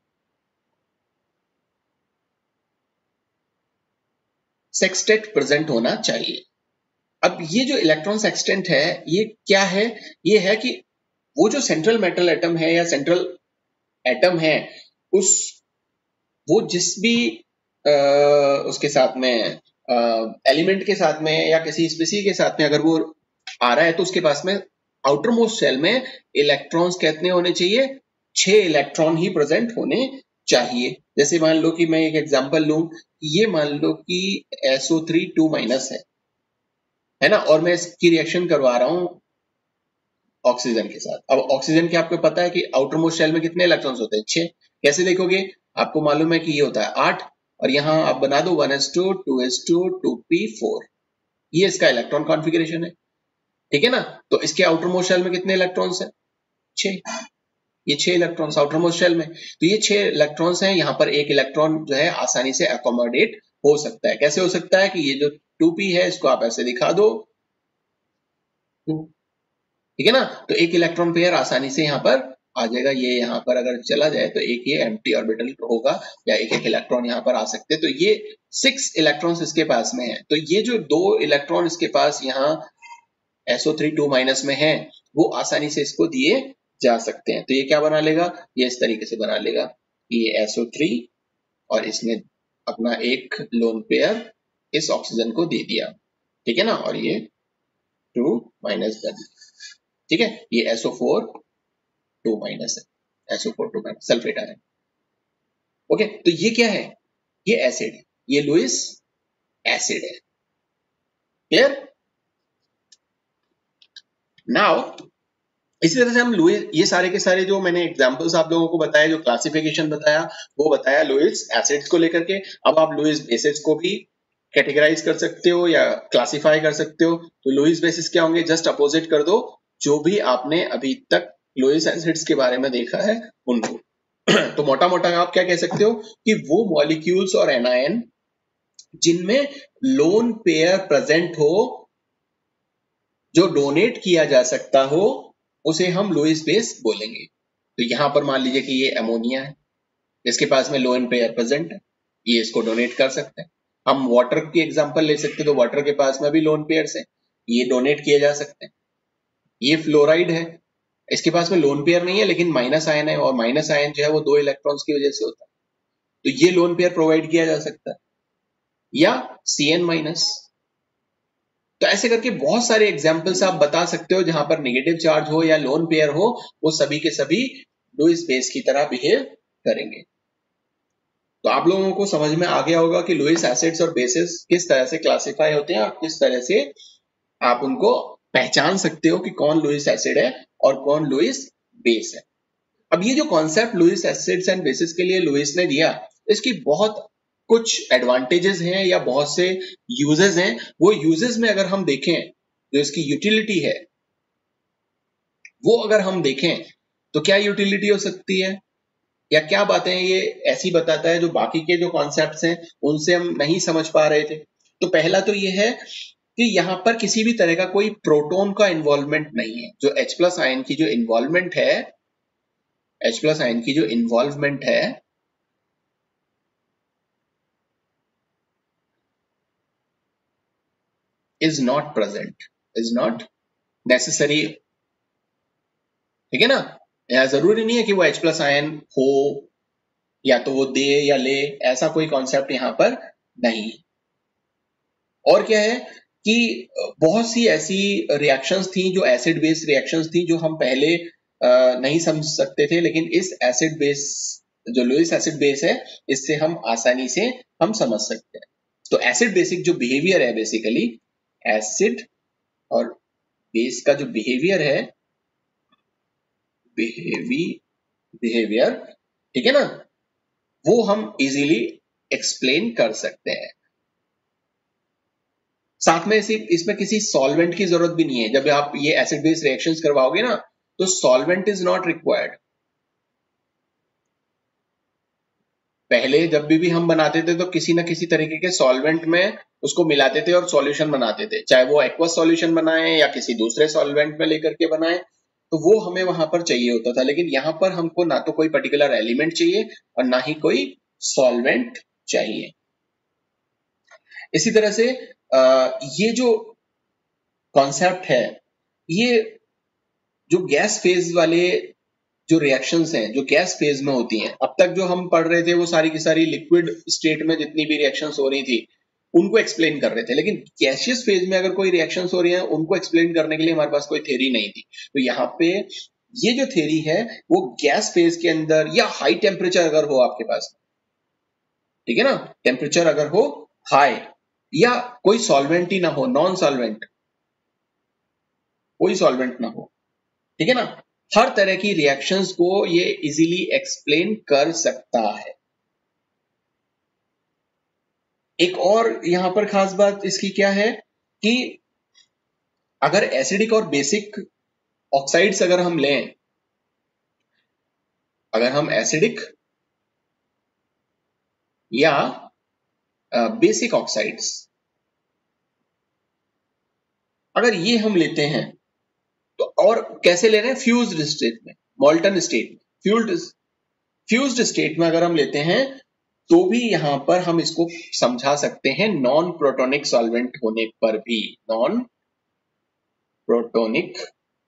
सेक्सटेट प्रेजेंट होना चाहिए। अब ये जो इलेक्ट्रॉन सेक्सटेंट है ये क्या है, ये है कि वो जो सेंट्रल मेटल एटम है या सेंट्रल एटम है उस वो जिस भी उसके साथ में एलिमेंट के साथ में या किसी स्पीसी के साथ में अगर वो आ रहा है तो उसके पास में आउटर मोस्ट शेल में इलेक्ट्रॉन्स कितने होने चाहिए, 6 इलेक्ट्रॉन ही प्रेजेंट होने चाहिए। जैसे मान लो कि मैं एक एग्जांपल लूं, ये मान लो कि SO3 2 माइनस है ना, और मैं इसकी रिएक्शन करवा रहा हूं ऑक्सीजन के साथ। अब ऑक्सीजन के आपको पता है कि आउटर मोस्ट शेल में कितने इलेक्ट्रॉन्स होते हैं, 6। कैसे देखोगे, आपको मालूम है कि ये होता है 8 और यहां आप बना दो 1s2 2s2 2p4, ये इसका इलेक्ट्रॉन कॉन्फ़िगरेशन है, ठीक है ना। तो इसके आउटर मोस्ट शेल में कितने इलेक्ट्रॉन्स है, 6, ये 6 इलेक्ट्रॉन्स आउटर मोस्ट शेल में। तो ये 6 इलेक्ट्रॉन्स हैं, यहाँ पर एक इलेक्ट्रॉन जो है आसानी से अकोमोडेट हो सकता है। कैसे हो सकता है कि ये जो 2p है इसको आप ऐसे दिखा दो, ठीक है ना, तो एक इलेक्ट्रॉन पेयर आसानी से यहाँ पर आ जाएगा। ये यहाँ पर अगर चला जाए तो एक ये एम्प्टी ऑर्बिटल होगा या एक एक इलेक्ट्रॉन यहाँ पर आ सकते हैं। तो ये 6 इलेक्ट्रॉन्स इसके पास में है, तो ये जो 2 इलेक्ट्रॉन इसके पास यहाँ SO3 2 माइनस में है वो आसानी से इसको दिए जा सकते हैं। तो ये क्या बना लेगा, ये इस तरीके से बना लेगा, ये SO3 और इसने अपना एक लोन पेयर इस ऑक्सीजन को दे दिया, ठीक है ना, और ये 2 माइनस बन, ठीक है। ये SO4 2 माइनस है, SO4 2 minus sulphate ion. Okay, तो ये क्या है, ये एसिड है, ये लुईस एसिड है, क्लियर। नाउ इसी तरह से हम लुईस, ये सारे के सारे जो मैंने एग्जांपल्स आप लोगों को बताया, जो क्लासिफिकेशन बताया वो बताया लुईस एसिड्स को लेकर के। अब आप लुईस बेसिस को भी कैटेगराइज कर सकते हो या क्लासिफाई कर सकते हो। तो लुईस बेसिस क्या होंगे, जस्ट अपोजिट कर दो जो भी आपने अभी तक लुईस एसिड्स के बारे में देखा है उनको। तो मोटा मोटा आप क्या कह सकते हो कि वो मॉलिक्यूल्स और एनायन जिनमें लोन पेयर प्रेजेंट हो, जो डोनेट किया जा सकता हो, उसे हम लुईस बेस बोलेंगे। तो यहां पर मान लीजिए कि ये अमोनिया है, इसके पास में लोन पेयर प्रेजेंट है, ये इसको डोनेट कर सकते हैं। हम वाटर की एग्जांपल ले सकते हैं, तो वाटर के पास में भी लोन पेयर्स है, ये डोनेट किए जा सकते हैं। ये फ्लोराइड है, इसके पास में लोन पेयर नहीं है लेकिन माइनस आयन है, और माइनस आयन जो है वो 2 इलेक्ट्रॉन्स की वजह से होता है, तो ये लोन पेयर प्रोवाइड किया जा सकता है। या Cn माइनस। तो ऐसे करके बहुत सारे एग्जाम्पल्स आप बता सकते हो जहां पर नेगेटिव चार्ज हो या लोन पेयर हो, वो सभी के सभी लुईस बेस की तरह बिहेव करेंगे। तो आप लोगों को समझ में आ गया होगा कि लुईस एसिड्स और बेसिस किस तरह से क्लासिफाई होते हैं और किस तरह से आप उनको पहचान सकते हो कि कौन लुईस एसिड है और कौन लुईस बेस है। अब ये जो concept Lewis acids and bases के लिए लुईस ने दिया, इसकी बहुत कुछ एडवांटेजेस हैं या बहुत से यूजेस हैं। वो यूजेस में अगर हम देखें, जो इसकी यूटिलिटी है वो अगर हम देखें तो क्या यूटिलिटी हो सकती है, या क्या बातें ये ऐसी बताता है जो बाकी के जो कॉन्सेप्ट्स हैं उनसे हम नहीं समझ पा रहे थे। तो पहला तो ये है कि यहाँ पर किसी भी तरह का कोई प्रोटॉन का इन्वॉल्वमेंट नहीं है। जो H प्लस आयन की जो इन्वॉल्वमेंट है, H प्लस आयन की जो इन्वॉल्वमेंट है is not present, is not necessary. ठीक है ना, यहाँ जरूरी नहीं है कि वो H प्लस आयन हो या तो वो दे या ले, ऐसा कोई कॉन्सेप्ट यहाँ पर नहीं। और क्या है कि बहुत सी ऐसी रिएक्शंस थी जो एसिड बेस रिएक्शंस थी जो हम पहले नहीं समझ सकते थे, लेकिन इस एसिड बेस जो लुईस एसिड बेस है इससे हम आसानी से हम समझ सकते हैं। तो एसिड बेसिक जो बिहेवियर है, बेसिकली एसिड और बेस का जो बिहेवियर है, बिहेवियर, ठीक है ना, वो हम इजीली एक्सप्लेन कर सकते हैं। साथ में इसमें किसी सॉल्वेंट की जरूरत भी नहीं है। जब आप ये एसिड बेस रिएक्शंस करवाओगे ना तो सॉल्वेंट इज नॉट रिक्वायर्ड। पहले जब भी हम बनाते थे तो किसी ना किसी तरीके के सॉल्वेंट में उसको मिलाते थे और सॉल्यूशन बनाते थे, चाहे वो एक्वस सॉल्यूशन बनाए या किसी दूसरे सॉल्वेंट में लेकर के बनाए, तो वो हमें वहां पर चाहिए होता था। लेकिन यहाँ पर हमको ना तो कोई पर्टिकुलर एलिमेंट चाहिए और ना ही कोई सॉल्वेंट चाहिए। इसी तरह से ये जो कॉन्सेप्ट है, ये जो गैस फेज वाले जो रिएक्शंस हैं जो गैस फेज में होती हैं, अब तक जो हम पढ़ रहे थे वो सारी की सारी लिक्विड स्टेट में जितनी भी रिएक्शंस हो रही थी उनको एक्सप्लेन कर रहे थे। लेकिन गैसियस फेज में अगर कोई रिएक्शंस हो रही है उनको एक्सप्लेन करने के लिए हमारे पास कोई थ्योरी नहीं थी। तो यहाँ पे ये जो थ्योरी है वो गैस फेज के अंदर या हाई टेम्परेचर अगर हो आपके पास, ठीक है ना, टेम्परेचर अगर हो हाई या कोई सॉल्वेंट ही ना हो, नॉन सॉल्वेंट, कोई सॉल्वेंट ना हो, ठीक है ना, हर तरह की रिएक्शंस को ये इजीली एक्सप्लेन कर सकता है। एक और यहां पर खास बात इसकी क्या है कि अगर एसिडिक और बेसिक ऑक्साइड्स अगर हम लें, अगर हम एसिडिक या बेसिक ऑक्साइड्स अगर ये हम लेते हैं तो, और कैसे ले रहे हैं, फ्यूज्ड स्टेट में, मॉल्टन स्टेट में, फ्यूज्ड स्टेट में अगर हम लेते हैं तो भी यहां पर हम इसको समझा सकते हैं नॉन प्रोटोनिक सॉल्वेंट होने पर भी, नॉन प्रोटोनिक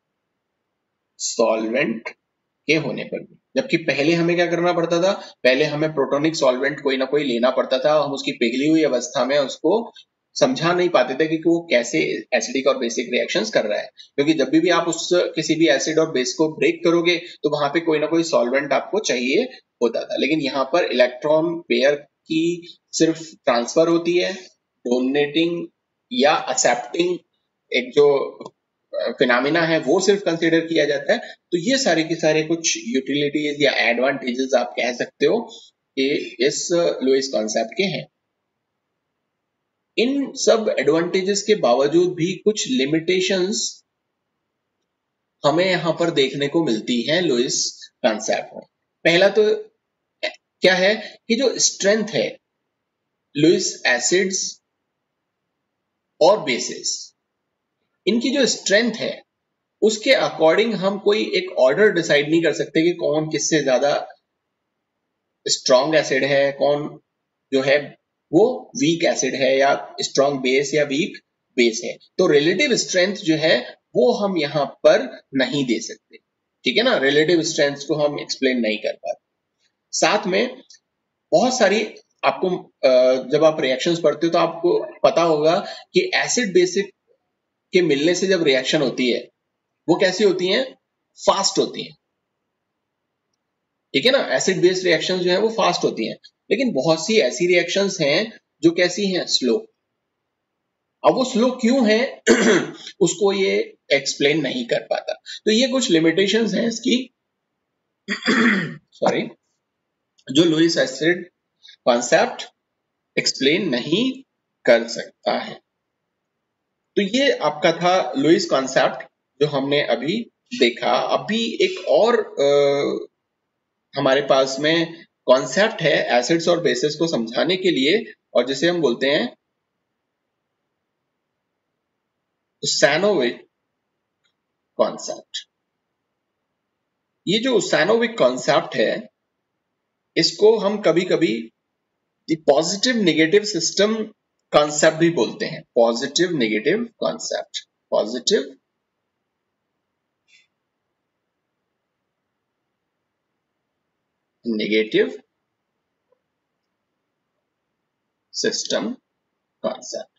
सॉल्वेंट के होने पर भी। जबकि पहले हमें क्या करना पड़ता था, पहले हमें प्रोटोनिक सॉल्वेंट कोई ना कोई लेना पड़ता था, हम उसकी पिघली हुई अवस्था में उसको समझा नहीं पाते थे कि वो कैसे एसिडिक और बेसिक रिएक्शंस कर रहा है। क्योंकि जब भी आप उस किसी भी एसिड और बेस को ब्रेक करोगे तो वहां पे कोई ना कोई सॉल्वेंट आपको चाहिए होता था। लेकिन यहाँ पर इलेक्ट्रॉन पेयर की सिर्फ ट्रांसफर होती है, डोनेटिंग या एक्सेप्टिंग एक जो फिनोमिना है वो सिर्फ कंसीडर किया जाता है। तो ये सारे के सारे कुछ यूटिलिटीज या एडवांटेजेस आप कह सकते हो कि इस लुईस कॉन्सेप्ट के हैं। इन सब एडवांटेजेस के बावजूद भी कुछ लिमिटेशंस हमें यहां पर देखने को मिलती हैं लुईस कॉन्सेप्ट में। पहला तो क्या है कि जो स्ट्रेंथ है लुईस एसिड्स और बेसिस, इनकी जो स्ट्रेंथ है उसके अकॉर्डिंग हम कोई एक ऑर्डर डिसाइड नहीं कर सकते कि कौन किससे ज्यादा स्ट्रॉन्ग एसिड है, कौन जो है वो वीक एसिड है, या स्ट्रॉन्ग बेस या वीक बेस है। तो रिलेटिव स्ट्रेंथ जो है वो हम यहां पर नहीं दे सकते, ठीक है ना, रिलेटिव स्ट्रेंथ को हम एक्सप्लेन नहीं कर पाते। साथ में बहुत सारी आपको जब आप रिएक्शंस पढ़ते हो तो आपको पता होगा कि एसिड बेसिक के मिलने से जब रिएक्शन होती है वो कैसी होती हैं, फास्ट होती हैं, ठीक है ना, एसिड बेस्ड रिएक्शंस जो है वो फास्ट होती हैं। लेकिन बहुत सी ऐसी रिएक्शंस हैं जो कैसी हैं, स्लो। अब वो स्लो क्यों है उसको ये एक्सप्लेन नहीं कर पाता। तो ये कुछ लिमिटेशंस हैं इसकी सॉरी, जो लुईस एसिड कॉन्सेप्ट एक्सप्लेन नहीं कर सकता है। तो ये आपका था लुईस कॉन्सेप्ट जो हमने अभी देखा। अभी एक और हमारे पास में कॉन्सेप्ट है एसिड्स और बेसिस को समझाने के लिए, और जिसे हम बोलते हैं सैनोविक कॉन्सेप्ट। ये जो सैनोविक कॉन्सेप्ट है, इसको हम कभी कभी पॉजिटिव नेगेटिव सिस्टम कॉन्सेप्ट भी बोलते हैं। Positive negative concept, positive negative system concept.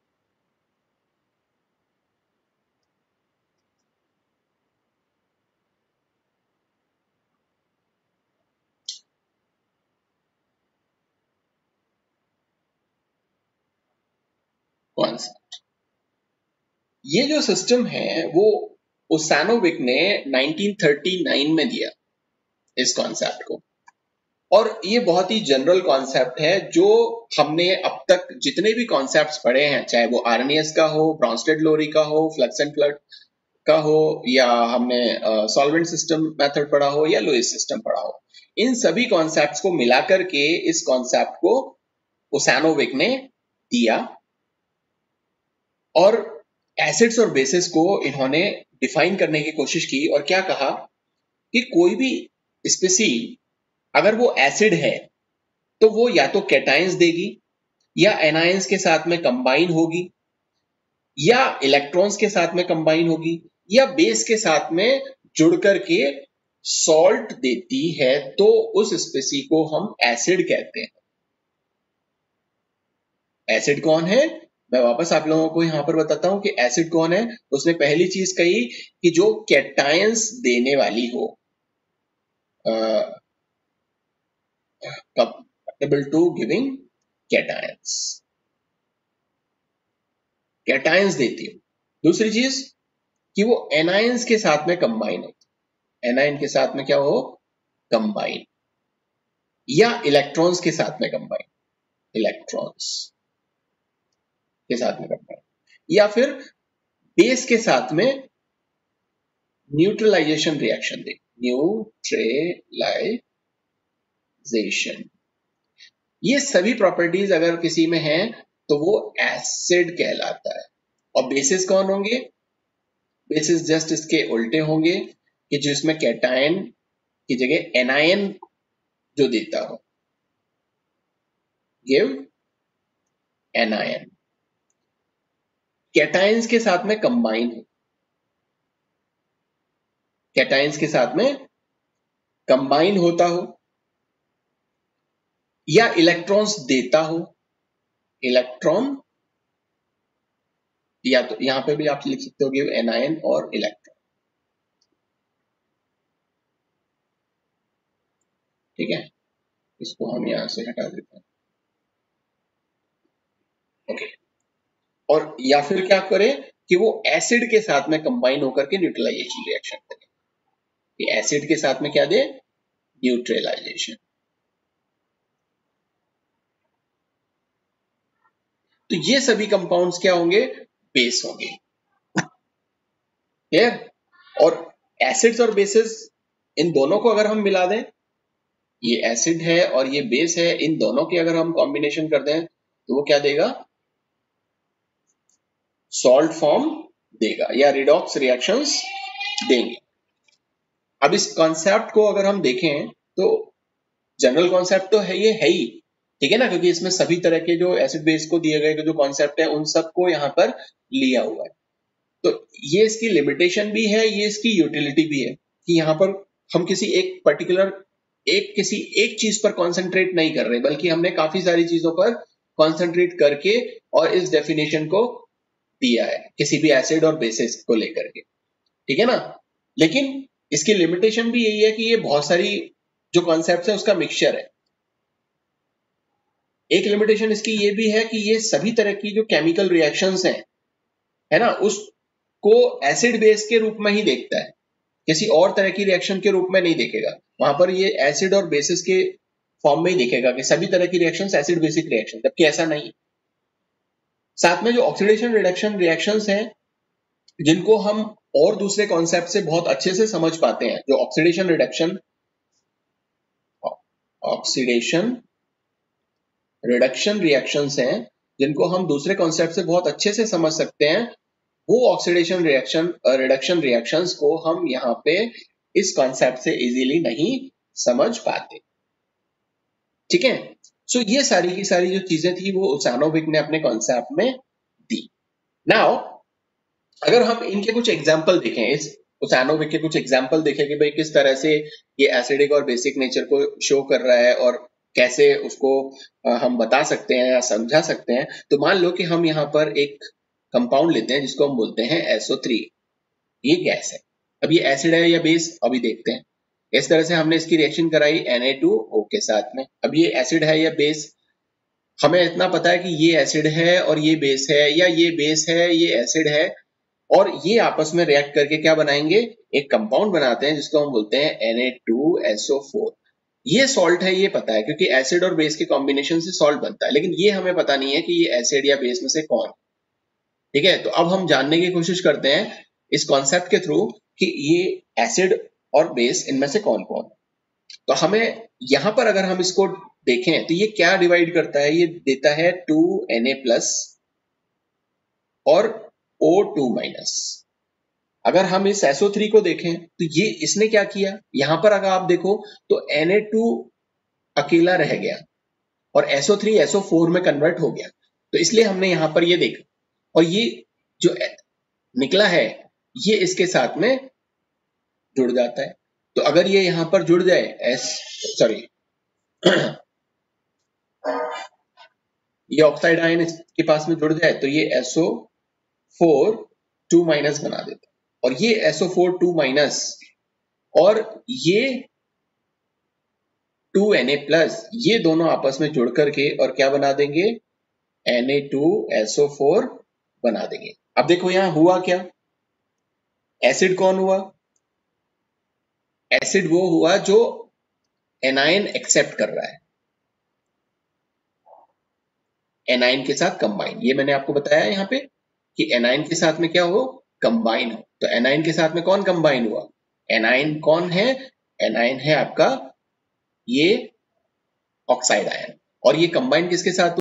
Concept, ये जो सिस्टम है वो ओसानोविक ने 1939 में दिया इस कॉन्सेप्ट को, और ये बहुत ही जनरल कॉन्सेप्ट है जो हमने अब तक जितने भी कॉन्सेप्ट्स पढ़े हैं, चाहे वो आर्नियस का हो, ब्राउनस्टेड लोरी का हो, फ्लक्स एंड फ्लड का हो, या हमने सॉल्वेंट सिस्टम मेथड पढ़ा हो, या लुईस सिस्टम पढ़ा हो, इन सभी कॉन्सेप्ट्स को मिलाकर के इस कॉन्सेप्ट को ओसानोविक ने दिया, और एसिड्स और बेसिस को इन्होंने डिफाइन करने की कोशिश की, और क्या कहा कि कोई भी स्पीसी अगर वो एसिड है तो वो या तो कैटायंस देगी, या एनायंस के साथ में कंबाइन होगी, या इलेक्ट्रॉन्स के साथ में कंबाइन होगी, या बेस के साथ में जुड़ करके सॉल्ट देती है, तो उस स्पीसी को हम एसिड कहते हैं। एसिड कौन है, मैं वापस आप लोगों को यहां पर बताता हूं कि एसिड कौन है। उसने पहली चीज कही कि जो कैटायंस देने वाली हो, compatible to giving cations, cations देती हो। दूसरी चीज कि वो एनायंस के साथ में कंबाइन हो, एनायन के साथ में क्या हो, कंबाइन, या इलेक्ट्रॉन्स के साथ में कंबाइन, इलेक्ट्रॉन्स के साथ में कंबाइन, या फिर बेस के साथ में न्यूट्रलाइजेशन रिएक्शन दे, न्यूट्रलाइजेशन। ये सभी प्रॉपर्टीज अगर किसी में है तो वो एसिड कहलाता है। और बेसिस कौन होंगे, बेसिस जस्ट इसके उल्टे होंगे कि जिसमें कैटायन की जगह एनायन जो देता हो, गिव एनायन, कैटायंस के साथ में कंबाइन हो, कैटायंस के साथ में कंबाइन होता हो, या इलेक्ट्रॉन्स देता हो, इलेक्ट्रॉन, या तो यहां पे भी आप लिख सकते हो गिव एनायन और इलेक्ट्रॉन। ठीक है, इसको हम यहां से हटा देते हैं। ओके, और या फिर क्या करें कि वो एसिड के साथ में कंबाइन होकर के न्यूट्रलाइजेशन रिएक्शन करें, कि एसिड के साथ में क्या दे, न्यूट्रलाइजेशन। तो ये सभी कंपाउंड्स क्या होंगे, बेस होंगे। क्लियर? और एसिड्स और बेसिस इन दोनों को अगर हम मिला दें, ये एसिड है और ये बेस है, इन दोनों की अगर हम कॉम्बिनेशन कर दें तो वो क्या देगा, सॉल्ट फॉर्म देगा, या रिडॉक्स रिएक्शंस देंगे। अब इस कॉन्सेप्ट को अगर हम देखें तो जनरल कॉन्सेप्ट तो है, ये है ही, ठीक है ना, क्योंकि इसमें सभी तरह के जो एसिड बेस को दिए गए जो कॉन्सेप्ट है उन सबको यहाँ पर लिया हुआ है। तो ये इसकी लिमिटेशन भी है, ये इसकी यूटिलिटी भी है, कि यहाँ पर हम किसी एक पर्टिकुलर किसी एक चीज पर कॉन्सेंट्रेट नहीं कर रहे, बल्कि हमने काफी सारी चीजों पर कॉन्सेंट्रेट करके और इस डेफिनेशन को दिया है किसी भी एसिड और बेसिस को लेकर के, ठीक है ना। लेकिन इसकी लिमिटेशन भी यही है कि ये बहुत सारी जो कॉन्सेप्ट है उसका मिक्सचर है। एक लिमिटेशन इसकी ये भी है कि ये सभी तरह की जो केमिकल रिएक्शंस हैं, है ना, उसको एसिड बेस के रूप में ही देखता है, किसी और तरह की रिएक्शन के रूप में नहीं देखेगा। वहां पर ये एसिड और बेसिस के फॉर्म में ही देखेगा कि सभी तरह की रिएक्शंस एसिड बेसिक रिएक्शन, जबकि ऐसा नहीं। साथ में जो ऑक्सीडेशन रिडक्शन रिएक्शंस हैं, जिनको हम और दूसरे कॉन्सेप्ट से बहुत अच्छे से समझ पाते हैं, जो oxidation reduction oxidation reduction reactions हैं जिनको हम दूसरे कॉन्सेप्ट से बहुत अच्छे से समझ सकते हैं, वो ऑक्सीडेशन रिडक्शन रिएक्शंस को हम यहाँ पे इस कॉन्सेप्ट से इजीली नहीं समझ पाते। ठीक है, सो ये सारी की सारी जो चीजें थी वो ओसानोविक ने अपने कॉन्सेप्ट में दी। नाउ अगर हम इनके कुछ एग्जाम्पल देखें, इस ओसानोविक के कुछ एग्जाम्पल देखें कि भाई किस तरह से ये एसिडिक और बेसिक नेचर को शो कर रहा है और कैसे उसको हम बता सकते हैं या समझा सकते हैं, तो मान लो कि हम यहाँ पर एक कंपाउंड लेते हैं जिसको हम बोलते हैं SO3। ये गैस है। अब ये एसिड है या बेस, अभी देखते हैं। इस तरह से हमने इसकी रिएक्शन कराई Na2O के साथ में। अब ये एसिड है या बेस, हमें इतना पता है कि ये एसिड है और ये बेस है, या ये बेस है ये एसिड है, और ये आपस में रिएक्ट करके क्या बनाएंगे, एक कंपाउंड बनाते हैं जिसको हम बोलते हैं Na2SO4। ये सॉल्ट है, ये पता है क्योंकि एसिड और बेस के कॉम्बिनेशन से सॉल्ट बनता है, लेकिन ये हमें पता नहीं है कि ये एसिड या बेस में से कौन। ठीक है, तो अब हम जानने की कोशिश करते हैं इस कॉन्सेप्ट के थ्रू कि ये एसिड और बेस इनमें से कौन कौन। तो हमें यहां पर अगर हम इसको देखें तो ये क्या डिवाइड करता है, ये देता है 2Na+ और O2-। अगर हम इस SO3 को देखें तो ये इसने क्या किया, यहां पर अगर आप देखो तो Na2 अकेला रह गया और SO3 SO4 में कन्वर्ट हो गया, तो इसलिए हमने यहां पर ये देखा, और ये जो निकला है ये इसके साथ में जुड़ जाता है। तो अगर ये यहां पर जुड़ जाए ये ऑक्साइड आयन इसके पास में जुड़ जाए तो ये SO4 2- बना देता है, और ये SO4 2- और ये 2Na+, ये दोनों आपस में जुड़ करके और क्या बना देंगे, Na2SO4 बना देंगे। अब देखो यहां हुआ क्या, एसिड कौन हुआ, एसिड वो हुआ जो एनायन एक्सेप्ट कर रहा है, एनायन के साथ कंबाइन। ये मैंने आपको बताया यहाँ पे कि एनायन के साथ में क्या हो, कंबाइन हो। तो एनायन के साथ में कौन कंबाइन हुआ, एनायन कौन है, एनायन है आपका ये ऑक्साइड आयन, और ये कंबाइन किसके साथ